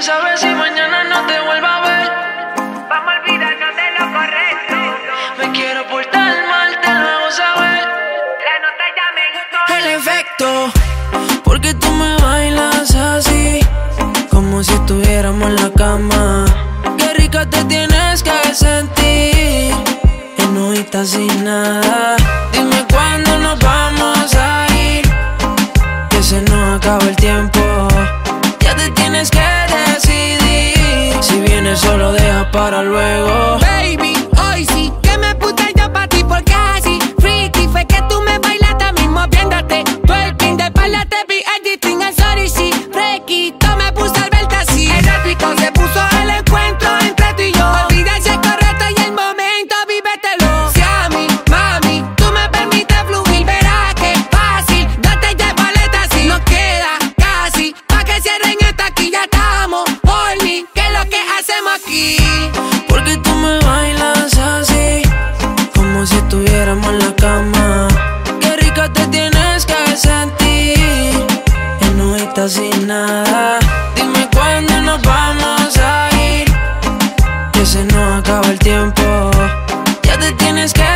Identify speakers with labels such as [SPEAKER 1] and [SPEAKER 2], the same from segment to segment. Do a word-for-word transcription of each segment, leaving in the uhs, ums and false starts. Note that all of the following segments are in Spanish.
[SPEAKER 1] sabes si mañana no te vuelva a ver.
[SPEAKER 2] Vamos a olvidarnos de lo correcto.
[SPEAKER 1] Me quiero portar mal, te lo hago saber.
[SPEAKER 2] La nota ya me gustó.
[SPEAKER 1] El efecto, porque tú me bailas así, como si estuviéramos en la cama. Qué rica te tienes que sentir, enojita sin nada. Dime cuándo nos vamos a ir, que se nos acaba el tiempo. Ya te tienes que decidir, si vienes solo deja para luego.
[SPEAKER 2] Baby, hoy sí que me puse yo pa' ti porque así freaky fue que tú me bailaste mismo viéndote. Twerking de espalda te vi editing en sorry sí. Frequito me puse al verte así. Erótico se puso el encuentro entre tú y yo. Olvida si es correcto y el momento vívetelo. Si a mí, mami, tú me permites fluir, verás que fácil. Date ya paleta así. Nos queda casi pa' que cierren esta aquí ya estamos. Horny, ¿qué es lo que hacemos aquí?
[SPEAKER 1] Porque tú me bailas así, como si estuviéramos en la cama. Qué rica te tienes que sentir, enojita sin nada. Dime cuándo nos vamos a ir, que se nos acaba el tiempo. Ya te tienes que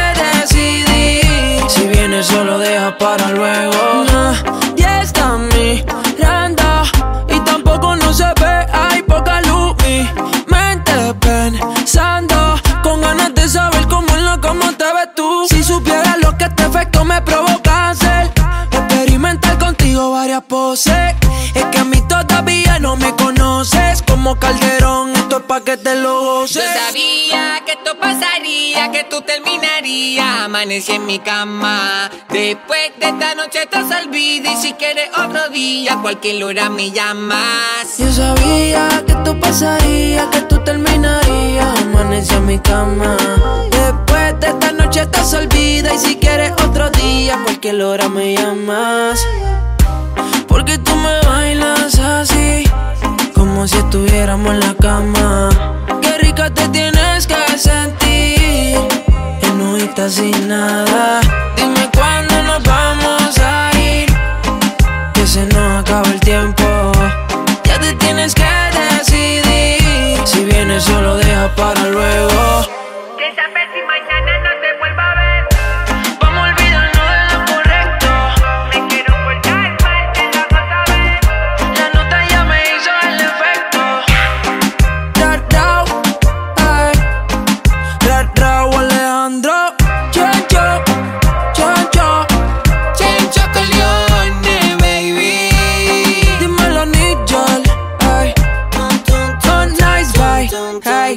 [SPEAKER 1] decidir, si vienes solo deja para luego. Nadie está mirando y tampoco no se ve, hay poca luz. Mi mente pensando, con ganas de saber cómo en la cama te ves tú. Si supieras lo que este efecto me provoca hacer, experimentar contigo varias poses. Es que a mí todavía no me conoces, como Calderón, esto es pa' que te lo goces.
[SPEAKER 2] Yo sabía que esto pasaría, que tú terminarías. Amanecí en mi cama. Después de esta noche te olvidas. Y si quieres otro día, cualquier hora me llamas.
[SPEAKER 1] Yo sabía que esto pasaría, que tú terminarías. Amanecí en mi cama. Después de esta noche te olvidas. Y si quieres otro día, cualquier hora me llamas. Porque tú me bailas así, como si estuviéramos en la cama. Qué rica te tienes que sentir, enojita sin nada. Dime cuándo nos vamos a ir, que se nos acaba el tiempo. Ya te tienes que decidir, si vienes solo deja para luego.
[SPEAKER 2] ¿Qué sabes si mañana no te vuelva a ver?
[SPEAKER 1] Vamos a olvidarnos de lo correcto.
[SPEAKER 2] Me quiero portar mal, te lo hago saber.
[SPEAKER 1] La nota ya me hizo el efecto. Rap, rap, ay. Rap, rap, Alejandro. Chencho, chencho.
[SPEAKER 2] Chencho Corleone, baby.
[SPEAKER 1] Dímelo, Nigel, ay. Oh, nice guy, ay.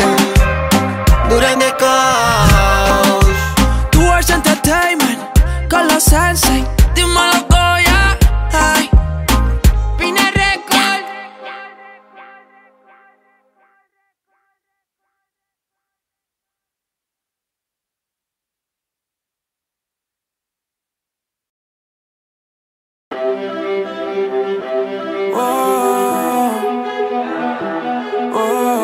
[SPEAKER 2] Duran de Coach.
[SPEAKER 1] Tours Entertainment, con los Sensei. Dímelo, Goya, ay.
[SPEAKER 2] Pina Record.
[SPEAKER 1] Oh, oh,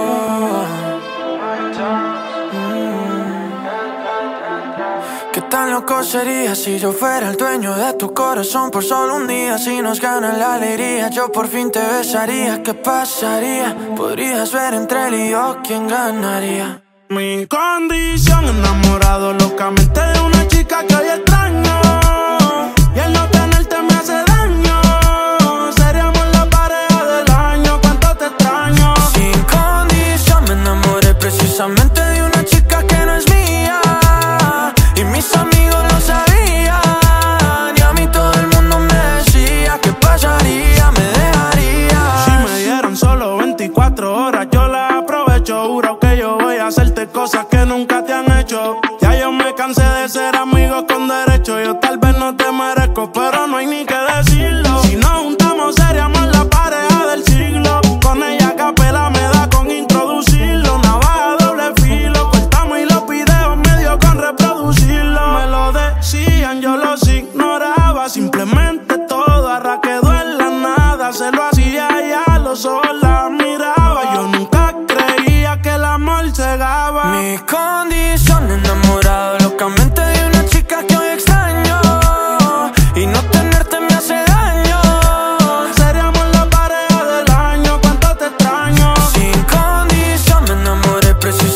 [SPEAKER 1] mm. ¿Qué tan loco sería si yo fuera el dueño de tu corazón por solo un día? Si nos gana la alegría, yo por fin te besaría. ¿Qué pasaría? Podrías ver entre él y yo quién ganaría.
[SPEAKER 3] Mi condición, enamorado locamente de una chica que hoy extraño. Y el no tenerte me hace daño. Seríamos la pareja del año, cuánto te extraño.
[SPEAKER 1] Sin condición me enamoré precisamente de una chica que no es mía. Y mis amigos lo sabían. Y a mí todo el mundo me decía ¿qué pasaría? Me dejaría.
[SPEAKER 3] Si me dieran solo veinticuatro horas, yo las aprovecho. Juro que yo voy a hacerte cosas que nunca te han hecho. Ya yo me cansé de ser amigos con derecho. Yo tal vez no te merezco, pero no hay ni que decirlo. Si nos juntamos seríamos la pareja del siglo. Con ella a capela me da con introducirlo. Navaja doble filo, cortamos y los videos medio con reproducirlo. Me lo decían, yo los ignoraba. Simplemente todo arra quedó en la nada. Se lo hacía y a los ojos la miraba. Yo nunca creía que el amor cegaba.
[SPEAKER 1] Mi condición, enamorado locamente de una chica que hoy extraño. Y no tenerte me hace daño.
[SPEAKER 3] Seríamos la pareja del año, cuánto te extraño.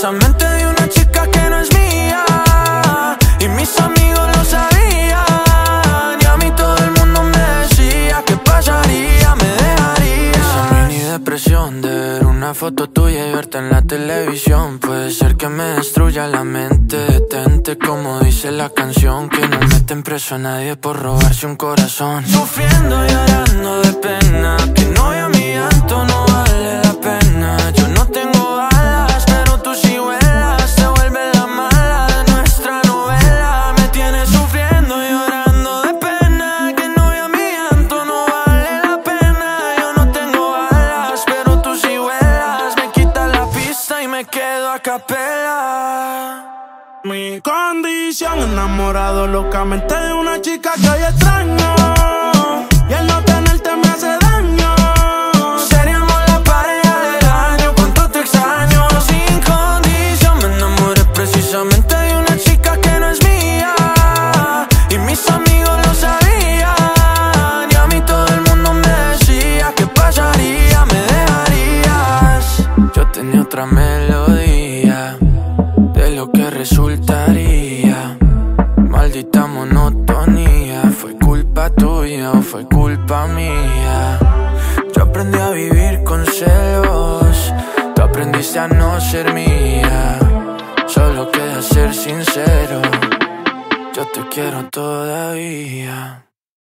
[SPEAKER 1] precisamente de una chica que no es mía. Y mis amigos lo sabían, y a mí todo el mundo me decía ¿qué pasaría? Me dejaría. Esa mini depresión de ver una foto tuya y verte en la televisión puede ser que me destruya la mente. Detente, como dice la canción, que no meten preso a nadie por robarse un corazón. Sufriendo y llorando de pena, que no vea mi llanto, no vale la pena. Yo no tengo alas, pero tú sí vuelas. Te vuelves la mala de nuestra novela. Me tienes sufriendo y llorando de pena, que no vea mi llanto, no vale la pena. Yo no tengo alas, pero tú sí vuelas. Me quitas la pista y me quedo a capela.
[SPEAKER 3] Mi condición, enamorado locamente de una chica que hoy extraño, y el no tenerte me hace daño.
[SPEAKER 1] Seríamos la pareja del año, cuánto te extraño. Sin condición me enamoré precisamente de una chica que no es mía. Y mis amigos lo sabían, y a mí todo el mundo me decía ¿qué pasaría? Me dejarías. Yo tenía otra melodía de lo que resultaría. Maldita monotonía, ¿fue culpa tuya o fue culpa mía? Yo aprendí a vivir con celos, tú aprendiste a no ser mía. Solo queda ser sincero, yo te quiero todavía.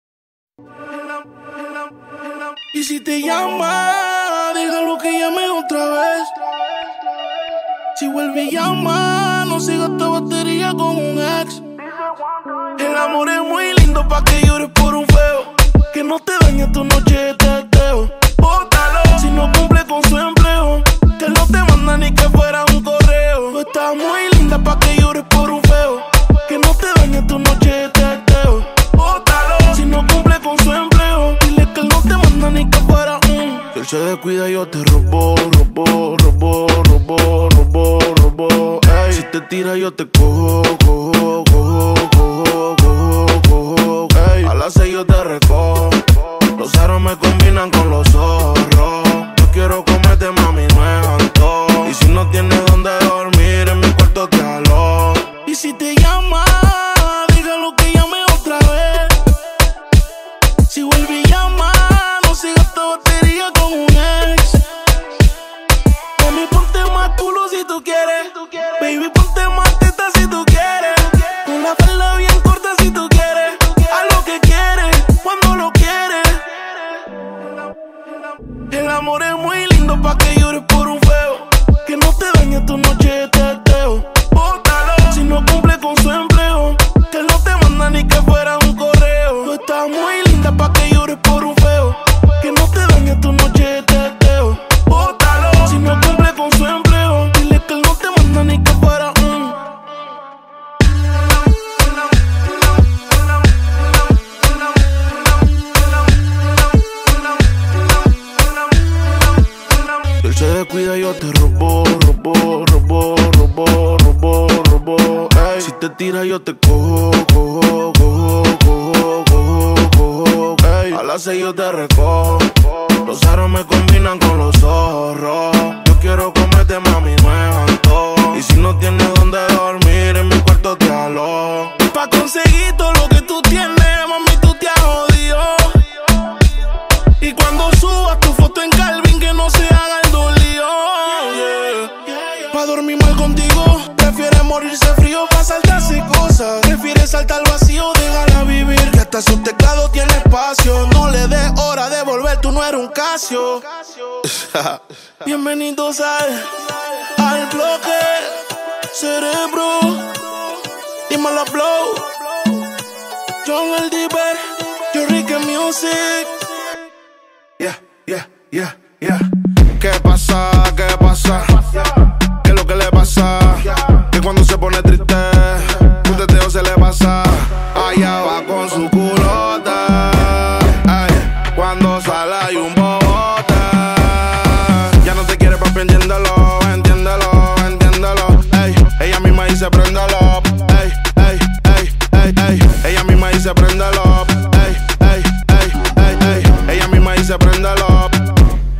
[SPEAKER 3] Y si te llama, dígalo que llame otra vez. Si vuelve y llama, no sigas esta batería con un ex. El amor es muy lindo pa' que llores por un feo, que no te dañe tu noche de teteo. Bótalo si no cumple con su empleo, que él no te manda ni que fuera un correo. Tú estás muy linda pa' que llores por un feo, que no te dañe tu noche de teteo. Bótalo si no cumple con su empleo, dile que él no te manda ni que fuera un. Si él se descuida yo te robo, robo, robo, robo, robo, robo. Ey, si te tira yo te cojo, cojo, cojo, cojo, cojo, cojo. Ey, a las seis yo te recojo. Los aros me combinan con los zorros. Yo quiero comerte, mami, no es antojo. Y si no tienes donde dormir, en mi cuarto te alojo. Y si te llama, dígalo que llame otra vez. Si vuelve y llama, no sigas esta batería con un ex. Mami, ponte más culo si tú quieres. Baby, ponte más teta si tú quieres. Una falda bien corta si tú quieres. Haz lo que quieres, cuando lo quieres. El amor es muy lindo pa' que llores por un feo, que no te dañe tu noche de teteo. Bótalo si no cumple con su empleo, que él no te manda ni que fuera un correo. Tú estás muy linda pa' que llores por un feo, que no te dañe tu noche de teteo. Bótalo si no cumple con su empleo, dile que él no te manda ni que fuera un. Si él se descuida yo te robo, robo, robo, robo, robo, robo. Ey, si te tira yo te cojo, cojo, cojo, cojo, cojo, cojo. Ey, a las seis yo te recojo. Los aros me combinan con los zorros. Yo quiero comerte, mami, no es antojo. Y si no tienes donde dormir, en mi cuarto te alojo. Y pa' conseguir todo lo que tú tienes, mami, tú te has jodido. Y cuando subas tu foto en Calvin, que no se haga el dolido, yeah. Pa' dormir mal contigo, prefieres morirse frío pa' saltarse cosas. Prefieres saltar al vacío, déjala vivir, que hasta su teclado tiene espacio. No le des hora de volver, tú no eres un Casio. Bienvenidos al, al bloque Cerebro. Dímelo Blow, John el Diver, Yo Ricky Music. Yeah, yeah, yeah, yeah. ¿Qué pasa? ¿Qué pasa? ¿Qué es lo que le pasa? Que cuando se pone triste, un teteo se le pasa. Allá va con su culota. Ay, cuando sale hay un bobote. Ya no te quiere, papi, entiéndelo, entiéndelo, entiéndelo. Ey, ella misma dice préndelo. Ey, ey, ey, ey, ey. Ella misma dice préndelo. Ey, ey, ey, ey, ey. Ella misma dice préndelo.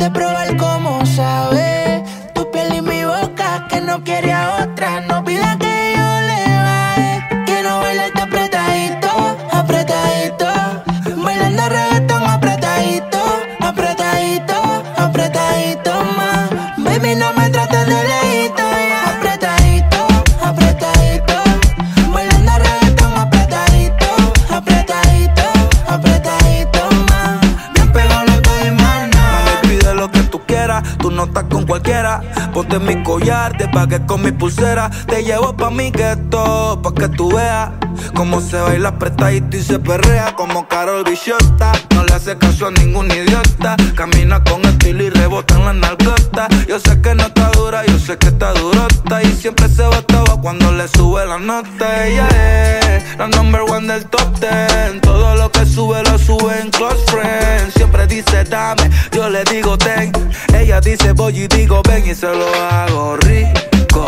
[SPEAKER 4] de probar cómo sabe tu piel y mi boca, que no quiere a otra. No pida que yo le baje, quiero bailarte apretadito, apretadito, bailando reggaetón apretadito, apretadito, apretadito más. Baby, no me trates de lejito, yeah. Apretadito, apretadito, bailando reggaetón apretadito, apretadito, apretadito más. Bien pegado los dos y más nada.
[SPEAKER 5] Mami, pide lo que tú quieras, tú no estás con cualquiera. Ponte mi collar, te pagué con mi pulsera. Te llevo pa' mi gueto, pa' que tú veas cómo se baila apretadito y se perrea como Karol Bichota. No le hace caso a ningún idiota, camina con estilo y rebota en la nalgota. Yo sé que no está dura, yo sé que está durota, y siempre se botaba cuando le sube la nota. Ella es la number one del top ten, todo lo que sube lo sube en Close Friends. Siempre dice dame, yo le digo ten. Ella dice voy y digo ven, y se lo hago rico,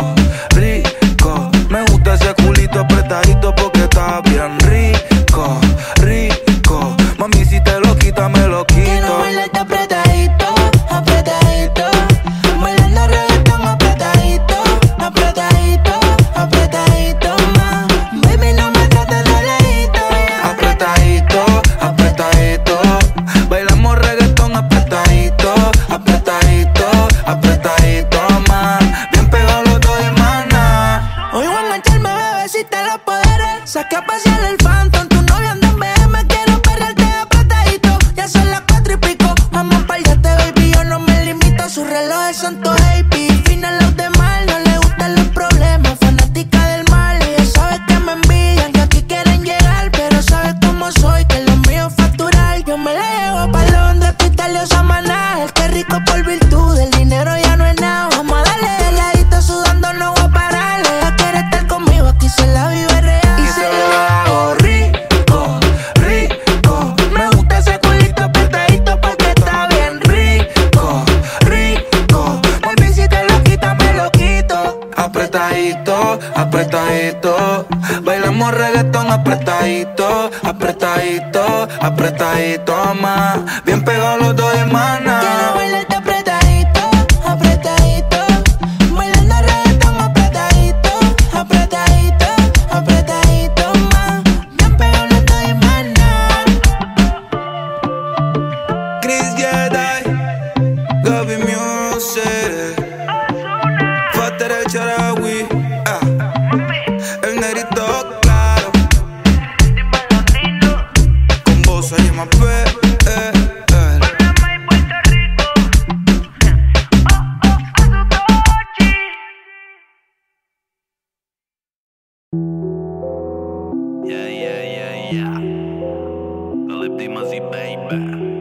[SPEAKER 5] rico. Me gusta ese culito apretadito porque está bien rico, rico. Mami, si te lo quita, me lo quito.
[SPEAKER 4] Quiero bailarte apretadito, apretadito, bailando reggaetón apretadito, apretadito, apretadito más. Baby, no me trates de lejito, yeah.
[SPEAKER 5] Apretadito, apretadito, bailamos reggaetón apretadito, apretadito, apretadito más. Bien pegados los dos y más nada.
[SPEAKER 4] Hoy voy a engancharme, bebecita, los poderes. Saqué a pasear el Phantom, tu novia anda en B M. Quiero perrearte apretadito, ya son las cuatro y pico. Vamos pa'l yate, baby, yo no me limito. Sus relojes son todos A P, final los de mal. No le gustan los problemas, fanática del mal. Ella sabe que me envidian, que aquí quieren llegar, pero sabe cómo soy, que lo mío es facturar. Yo me la llevo pa' Londres, Hospital o Samaná. El que rico por virtud, el dinero ya no es nada. Vamos a darle de ladito, sudando no voy a parar. Ella quiere estar conmigo, aquí se la vive real.
[SPEAKER 5] Y se lo hago rico, rico. Me gusta ese culito apretadito porque está bien rico, rico.
[SPEAKER 4] Baby, si te lo quita, me lo quito.
[SPEAKER 5] Apretadito, apretadito, bailamos reggaetón apretadito, apretadito, apretadito más. Bien pegados los dos y más
[SPEAKER 4] Quiero
[SPEAKER 5] nada.
[SPEAKER 4] bailarte apretadito, apretadito, bailando reggaetón apretadito, apretadito, apretadito más. Bien pegado los dos y más nada.
[SPEAKER 5] Chris Jedi, Gaby Music, Fater el Charawi, ah, el negrito claro, con vos se llama P, eh, eh.
[SPEAKER 6] Yeah, yeah, yeah, yeah. Philip D. Muzzy, baby.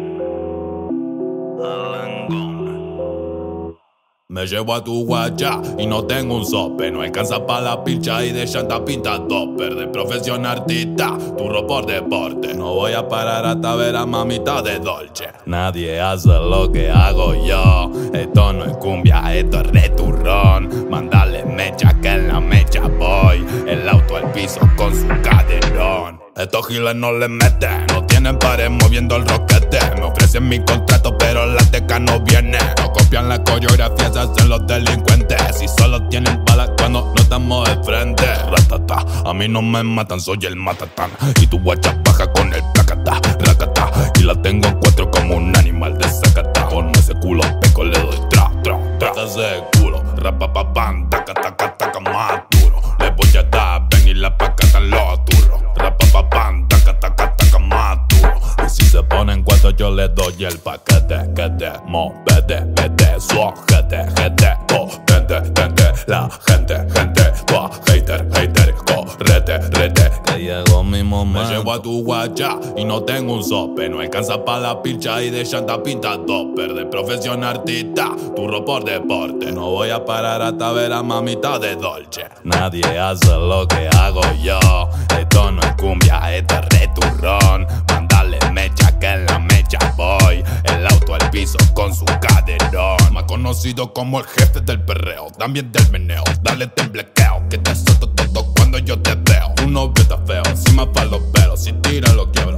[SPEAKER 6] Alan Gomez.
[SPEAKER 7] Me llevo a tu guacha y no tengo un sope. No alcanza pa' la pilcha y de llanta pinta topper. De profesión artista, turro por deporte. No voy a parar hasta ver a mamita de Dolce. Nadie hace lo que hago yo. Esto no es cumbia, esto es returrón. Mándale mecha que en la mecha voy. El auto al piso con su caderón. Estos giles no le meten, no tienen pared moviendo el roquete. Me ofrecen mi contrato pero la teca no viene. No copian la coreografía, se hacen los delincuentes. Y solo tienen balas cuando no estamos de frente. Ratata, a mí no me matan, soy el matatán. Y tu guacha baja con el placata, racata. Y la tengo en cuatro como un animal de zacata. Con ese culo peco le doy tra, tra, tra. Ese culo, rapapapam, taca, taca, taca, más duro. Le voy a dar, ven y la pacata lo turro. Rapapapam, taca, taca, taca, más duro. Y si se ponen cuatro yo le doy el paquete. Que te movete, vete, su ojete, jete. Oh, vente, vente, la gente, gente. Oh, hater, hater, correte, rete. Que llegó mi momento. Me llevo a tu guacha y no tengo un sope. No alcanza pa' la pilcha y de llanta pinta topper. De profesión artista, turro por deporte. No voy a parar hasta ver a mamita de Dolce. Nadie hace lo que hago yo. Esto no es cumbia, esto es returrón. Mándale mecha que en la mecha voy. El auto al piso con su caderón. Más conocido como el jefe del perreo, también del meneo. Dale temblequeo, que te suelto todo cuando yo te veo. Un novio está feo, encima pa' los pelos. Si tira lo quiebro, porque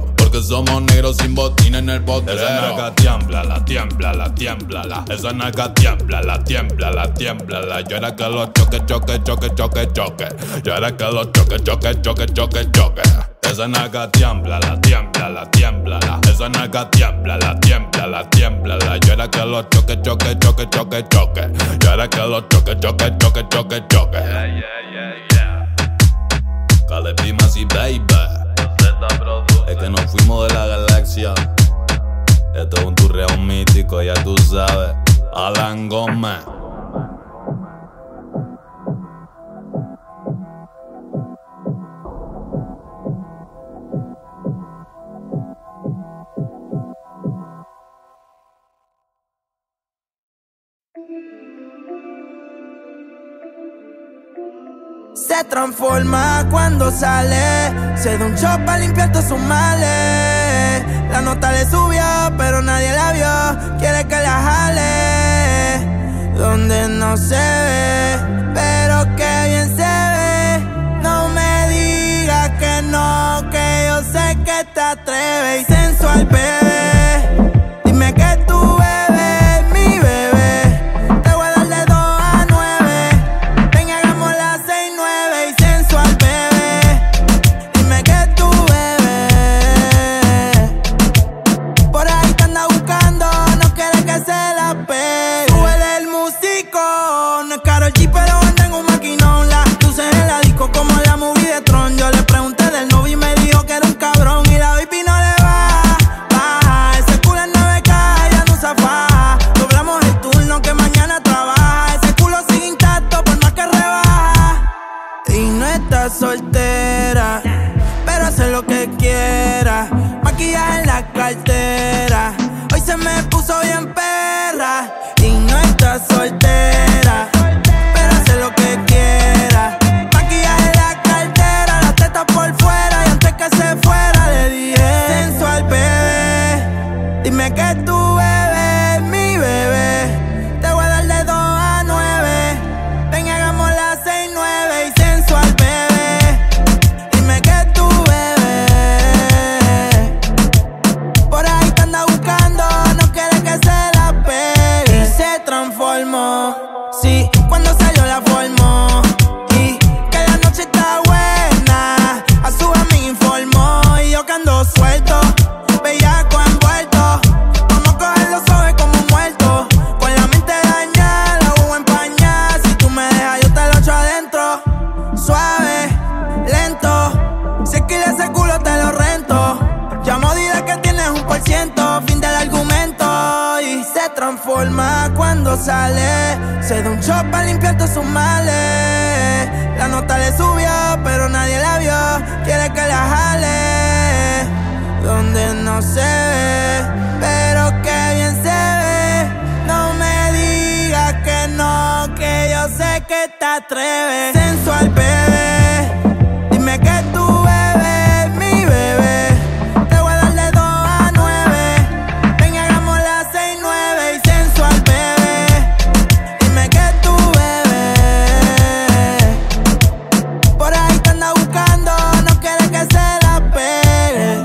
[SPEAKER 7] somos negros sin botín en el potrero. Esa naca tiembla, la tiembla, la tiembla, la. Esa naca tiembla, la tiembla, la tiembla, la. Yo era que los choque, choque, choque, choque, choque. Yo era que los choque, choque, choque, choque, choque. Esa naca tiembla, la tiembla, la tiembla, la. Esa naca tiembla, la tiembla, la tiembla, la. Yo era que los choque, choque, choque, choque, choque. Yo era que los choque, choque, choque, choque, choque. Yeah, yeah, yeah, yeah. Calepi Masi, baby. Es que nos fuimos de la galaxia. Esto es un turreo mítico, ya tú sabes. Alan Gómez.
[SPEAKER 4] Se transforma cuando sale, se da un shot para limpiar todos sus males. La nota le subió, pero nadie la vio. Quiere que la jale donde no se ve, pero que bien se ve. No me digas que no, que yo sé que te atreves. Y sensual, bebé, dime que tú bebes, mi bebé. Te voy a dar de dos a nueve. Ven y hagamos las seis, nueve. Y sensual, bebé, dime que tú bebes. Por ahí te anda buscando, no quiere que se la pegue. Súbele el músico, no es Karol G, pero anda en un maquinón. La luces en la disco como en la movie de Tron. Yo le pregunté del novio y me dijo que era un cabrón. Y la baby no le va, baja. Ese culo en nueve K, ya no usa faja. Doblamos el turno que mañana trabaja. Ese culo sigue intacto por más que rebaja. Y no está soltera, pero hace lo que quiera. Maquillaje en la cartera, hoy se me puso bien perra. Y no está soltera, pero hace lo que quiera. Maquillaje en la cartera, las tetas por fuera. Y antes que se fuera le dije: sensual, bebé, dime que tú bebes, mi bebé. Te voy a dar de dos a nueve. Ven y hagamos las seis, nueve. Y sensual, bebé, dime que tú bebes. Por ahí te anda buscando, no quiere que se la pegue. Y se transformó, sí, cuando salió la formó. Y que la noche está buena, a su amiga informó. Y yo que ando suelto, bellaco envuelto. Vamos a cogerlo suave como un muerto. Con la mente dañada, la huevo empañada. Si tú me dejas, yo te lo echo adentro. Suave, lento. Si esquiles ese culo, te lo rento. Llamo, dile que tienes un por ciento. Fin del argumento. Y se transforma cuando sale, se da un shot para limpiar todos sus males. La nota le subió, pero nadie la vio. Quiere que la jale donde no se ve, pero que bien se ve. No me digas que no, que yo sé que te atreves. Sensual, bebé, dime que tú bebes, mi bebé. Te voy a dar de dos a nueve. Ven y hagamos las seis, nueve. Y sensual, bebé, dime que tú bebes. Por ahí te anda buscando, no quiere que se la pegue.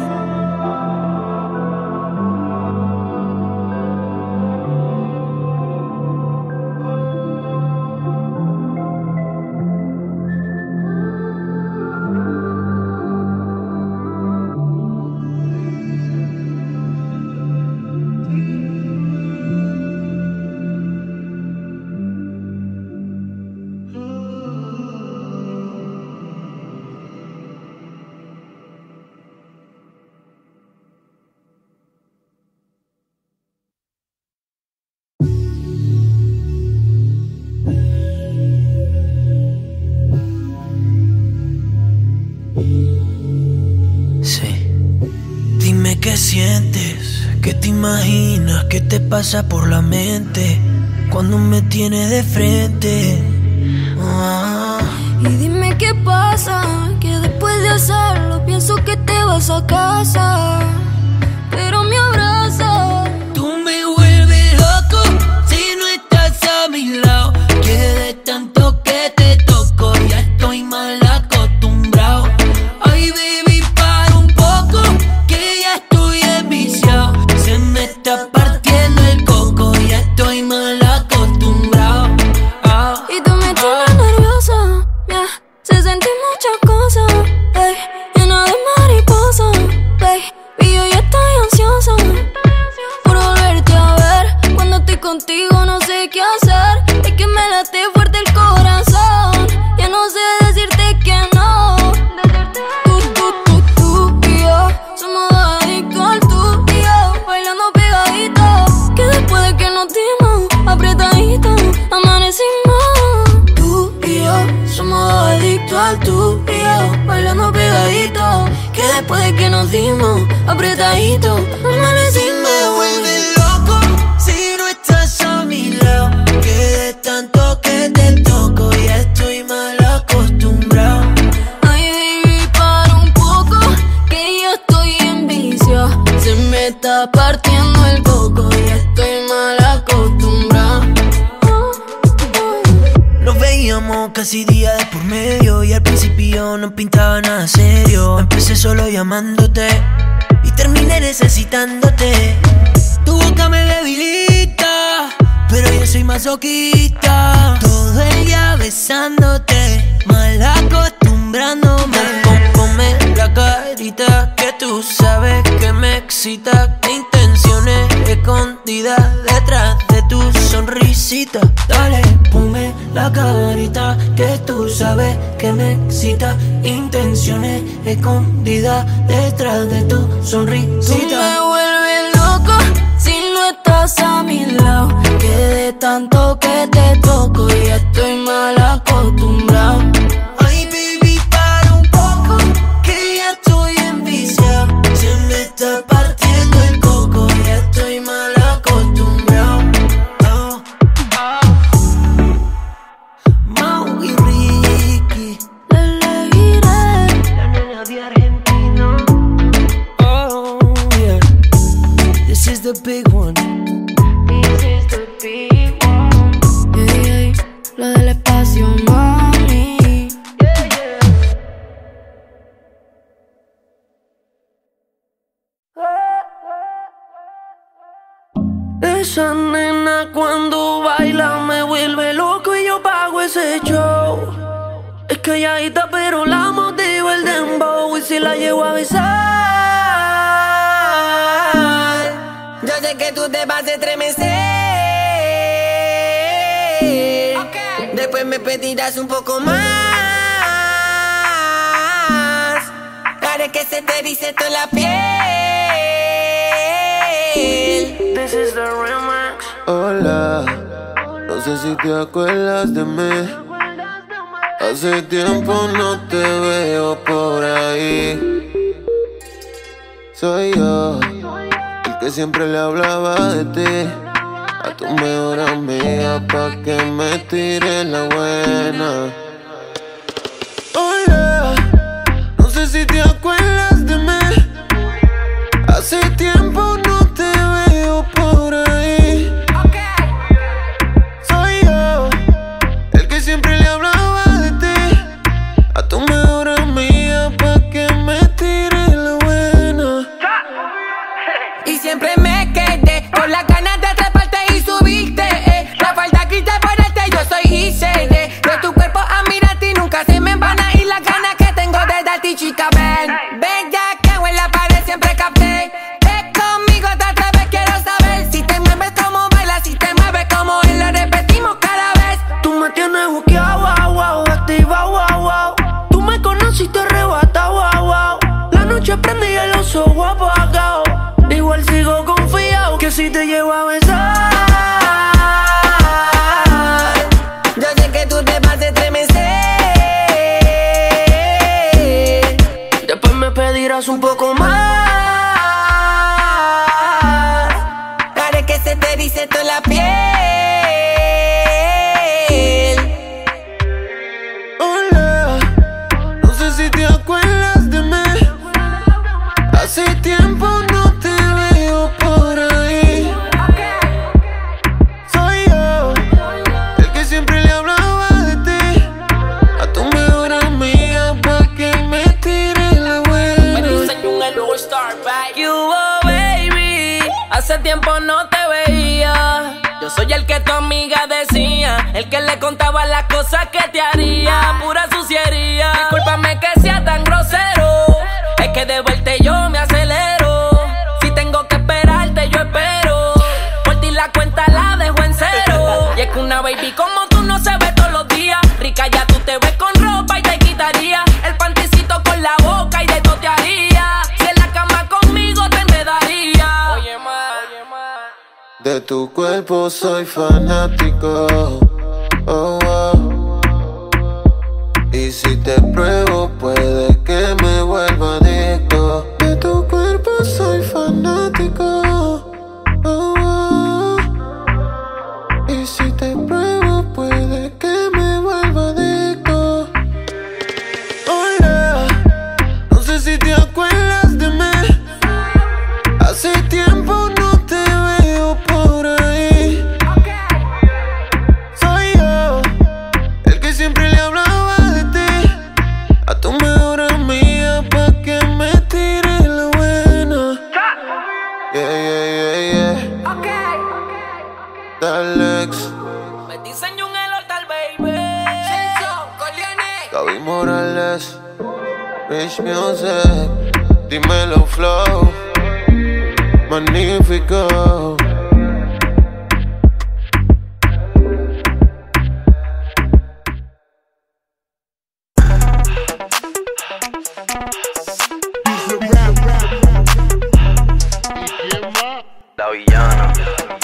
[SPEAKER 1] Sí. Dime qué sientes, qué te imaginas, qué te pasa por la mente cuando me tienes de frente. Ah.
[SPEAKER 8] Y dime qué pasa, que después de hacerlo pienso que te vas a casa, pero me abraza.
[SPEAKER 1] Tú me vuelves loco si no estás a mi lado. Que de tanto que te toco ya estoy mal acostumbrado. Ay, baby, para un poco, que ya estoy
[SPEAKER 8] después de que nos dimos, apretadito, amanecimos.
[SPEAKER 4] Me vuelve loco si no estás a mi lado, que de tanto que te toco ya estoy mal acostumbrado.
[SPEAKER 8] Ay, baby, para un poco, que yo estoy en vicio. Se me está partiendo el coco, ya estoy mal acostumbrado.
[SPEAKER 4] Nos veíamos casi día de por medio y al principio no pintaba nada serio. Empecé solo llamándote y terminé necesitándote. Tu boca me debilita, pero yo soy masoquista. Todo el día besándote, mal acostumbrándome. Ponme la carita que tú sabes que me excita. Intenciones escondidas detrás de tu sonrisita. Dale, ponme la carita que tú sabes que me excita. Intenciones escondidas detrás de tu sonrisita.
[SPEAKER 8] Tú me vuelves loco si no estás a mi lado, que de tanto que te toco ya estoy mal acostumbrado.
[SPEAKER 4] Ay, baby, para un poco, que ya estoy enviciado. Se me está partiendo el coco, ya estoy mal acostumbrado. Oh, oh. Mau y Ricky,
[SPEAKER 8] Le iré.
[SPEAKER 4] la nena de Argentina. Oh, yeah. This is the big one.
[SPEAKER 8] This is the big one. Ey, ey, lo del espacio, mami.
[SPEAKER 4] Yeah, yeah. Esa nena cuando baila me vuelve loco y yo pago ese show. Es calladita pero la motivo el dembow y si la llevo a besar. Yo sé que tú te vas a estremecer. Okay. Después me pedirás un poco más. Haré que se te erice toda la piel. This is the remix.
[SPEAKER 9] Hola, no sé si te acuerdas de mí. Hace tiempo no te veo por ahí. Soy yo, el que siempre le hablaba de ti a tu mejor amiga pa' que me tire la buena. Hola, no sé si te acuerdas de mí. Hace tiempo no te veo por ahí. Soy yo, el que siempre le hablaba de ti a tu mejor amiga pa' que me tire la buena.
[SPEAKER 2] Y siempre me quedé con las ganas de atraparte y subirte, eh. La falta que te ponerte, yo soy I C D. De tu cuerpo a mirarte y nunca se me van a ir las ganas que tengo de darte, chica, ven. Ven ya que en la pared siempre capté. Ven conmigo otra vez, quiero saber si te mueves como bailas, si te mueves como él, lo repetimos cada vez.
[SPEAKER 4] Tú me tienes buqueado, wow, wow, activa, wow, wow. Tú me conociste arrebatado, wow, wow. La noche prende y el oso guapo apagado. Igual sigo confiado que si te llevo a besar.
[SPEAKER 2] Yo sé que tú te vas a estremecer.
[SPEAKER 4] Después me pedirás un poco más.
[SPEAKER 2] Haré que se te erice toda la piel.
[SPEAKER 9] Hola, no sé si te acuerdas de mí. Hace tiempo no te veo por ahí. Soy yo, el que siempre le hablaba de ti a tu mejor amiga pa' que me tire la buena.
[SPEAKER 2] ¿Qué hubo, baby? Hace tiempo no te veía. Yo soy el que tu amiga decía, el que le contaba las cosas que te haría. Pura suciería. Discúlpame que sea tan grosero, es que de vuelta yo me acelero. Si tengo que esperarte, yo espero. Por ti la cuenta la dejo en cero. Y es que una baby como tú no se ve todos los días. Rica ya tú te ves con ropa y te quitaría el panticito con la boca y de todo te haría. Si en la cama conmigo te enredaría. Oye, ma, oye, ma.
[SPEAKER 9] De tu cuerpo soy fanático, oh, oh. Y si te pruebo puede que me vuelva adicto. Javi Morales, Rich Music, dímelo flow, magnífico.
[SPEAKER 6] La villana.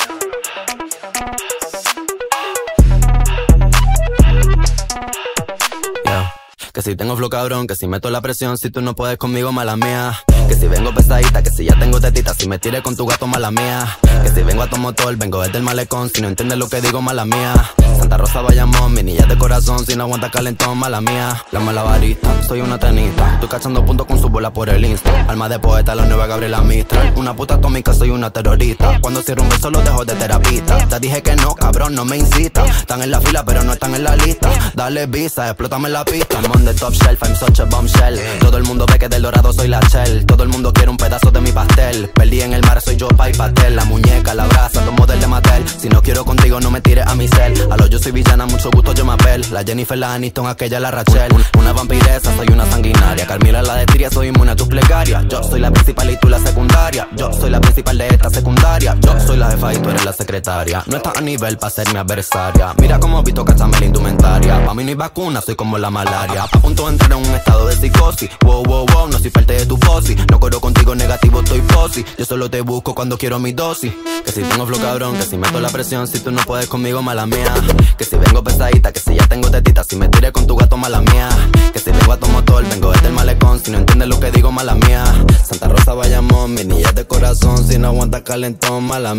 [SPEAKER 10] Yeah. Que si tengo flow cabrón, que si meto la presión, si tú no puedes conmigo, mala mía. Que si vengo pesadita, que si ya tengo tetita, si me tires con tu gato, mala mía. Que si vengo a tu motor, vengo desde el malecón, si no entiendes lo que digo, mala mía. Santa Rosa, Bayamón, mi niña de corazón, si no aguanta calentón, mala mía. La malabarista, soy una tenista, estoy cachando puntos con su bola por el Insta. Alma de poeta, la nueva Gabriela Mistral. Una puta atómica, soy una terrorista. Cuando cierro un beso lo dejo de terapista. Te dije que no, cabrón, no me incita. Están en la fila, pero no están en la lista. Dale visa, explótame la pista. I'm on the top shelf, I'm such a bombshell. Todo el mundo ve que del dorado soy la shell. Todo el mundo quiere un pedazo de mi pastel. Perdí en el mar, soy yo, pa' y pastel. La muñeca, la brasa, los modelos de Mattel. Si no quiero contigo, no me tires a mi cel. A lo yo soy villana, mucho gusto, yo me apel. La Jennifer, la Aniston, aquella, la Rachel. Una vampiresa, soy una sanguinaria. Carmila, la de Tiria, soy inmune a tus plegarias. Yo soy la principal y tú la secundaria. Yo soy la principal de esta secundaria. Yo soy la jefa y tú eres la secretaria. No estás a nivel pa' ser mi adversaria. Mira cómo visto cachame la indumentaria. Pa' mí no hay vacuna, soy como la malaria. A punto de entrar en un estado de psicosis. Wow, wow, wow, no soy parte de tu fosi. No corro contigo negativo, estoy posi. Yo solo te busco cuando quiero mi dosis. Que si tengo flow cabrón, que si meto la presión, si tú no puedes conmigo, mala mía. Que si vengo pesadita, que si ya tengo tetita, si me tires con tu gato, mala mía. Que si vengo a tu motor, vengo desde el malecón, si no entiendes lo que digo, mala mía. Santa Rosa, Bayamón, mi niña de corazón, si no aguanta calentón, mala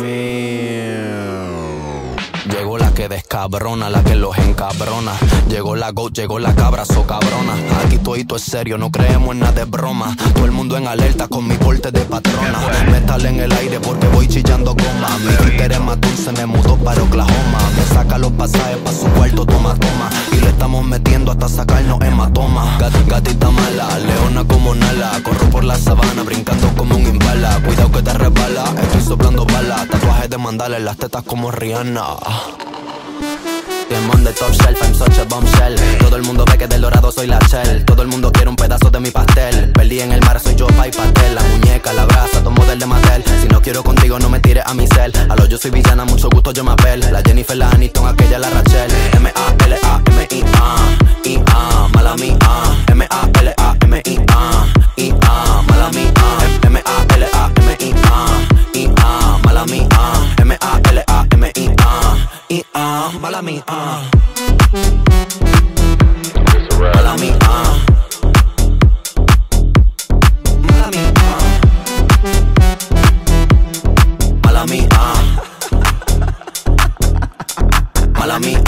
[SPEAKER 10] mía. Llegó la que descabrona, la que los encabrona. Llegó la go, llegó la cabra, so cabrona. Aquí todito es serio, no creemos en nada de broma. Todo el mundo en alerta con mi porte de patrona. Metal en el aire porque voy chillando goma. Mi Twitter es más dulce, me mudó para Oklahoma. Me saca los pasajes pa' su cuarto, toma, toma. Y le estamos metiendo hasta sacarnos hematoma. Gat, gatita mala, leona como Nala. Corro por la sabana, brincando como un imbala. Cuidado que te resbala, estoy soplando balas. Tatuajes de mandala en las tetas como Rihanna. I'm on the top shelf, I'm such a bombshell. Todo el mundo ve que del dorado soy la shell. Todo el mundo quiere un pedazo de mi pastel. Perdí en el mar, soy yo, pa' y pastel. La muñeca, la brasa, todo model de Mattel. Si no quiero contigo, no me tires a mi cel. A lo yo soy villana, mucho gusto, yo me apel. La Jennifer, la Aniston, aquella, la Rachel. M A L A M I A I A, mala mía. M A L A M I A I A, mala mía. M A L A M I A I A, mala mía. M A L A M I A I A, mala mía. Mala mía. Mala mía. Mala mía. Mala mía.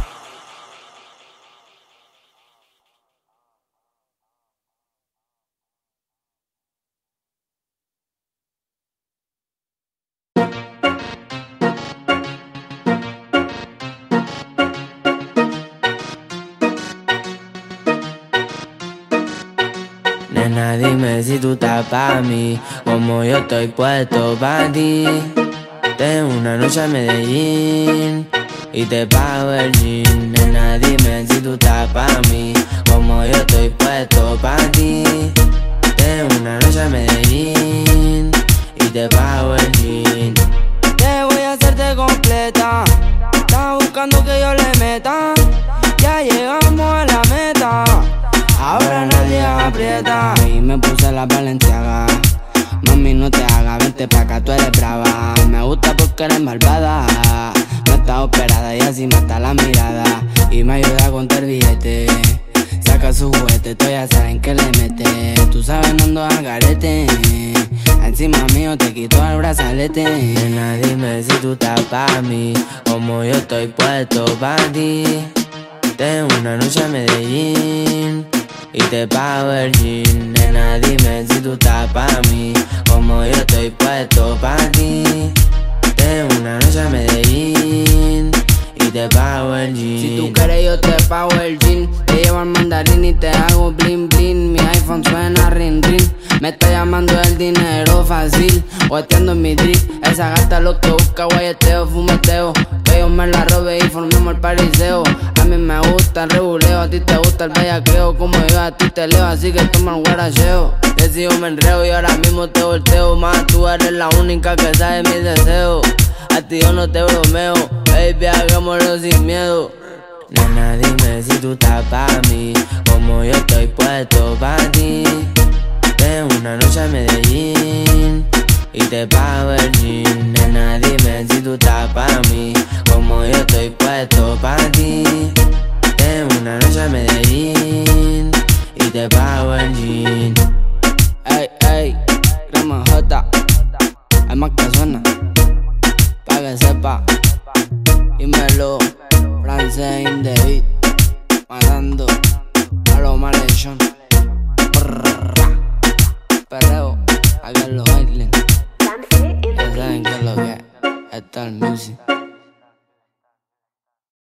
[SPEAKER 1] Nena, dime si tú estás pa' mí, como yo estoy puesto pa' ti. Tengo una noche a Medellín y te pago el jean. Nena, dime si tú estás pa' mí, como yo estoy puesto pa' ti. Tengo una noche a Medellín y te pago el jean. Te voy a hacerte completa, estás buscando que yo le meta. Ya llegamos a la meta, ahora nadie aprieta. Y me puse la Balenciaga. Mami, no te hagas, vente pa' acá, tú eres brava. Me gusta porque eres malvada. No está operada y así mata la mirada. Y me ayuda a contar billetes. Saca su juguete, tú ya saben que le mete. Tú sabes, no ando al garete. Encima mío te quito el brazalete. Nena, dime si tú estás pa' mí, como yo estoy puesto pa' ti. Tengo una noche a Medellín y te pago el jean. Nena, dime si tú estás pa' mí, como yo estoy puesto pa' ti. Tengo una noche a Medellín y te pago el jean. Si tú quieres yo te pago el jean. Te llevo al mandarín y te hago blin blin. Mi iPhone suena rin rin. Me está llamando el dinero fácil, guateando en mi drip. Esa gata lo que busca, guayeteo, fumeteo. Que yo me la robe y formemos el pariseo. A
[SPEAKER 11] mí me gusta el rebuleo, a ti te gusta el bellaqueo. Como yo a ti te leo, así que toma el guaracheo. Que si yo me enreo y ahora mismo te volteo. Más tú eres la única que sabe mis deseos. A ti yo no te bromeo, baby, hagámoslo sin miedo. Nena, dime si tú estás pa' mí, como yo estoy puesto pa' ti. Ven una noche a Medellín y te pago el jean. Nena, dime si tú estás pa' mí, como yo estoy puesto pa' ti. Ven una noche a Medellín y te pago el jean. Ey, ey, crema J, hay más que suena, pa' que sepa. Dímelo, francés in the beat, matando a los malhechón. Perreo, a que los bailen. Ya saben que es lo que es, está el music.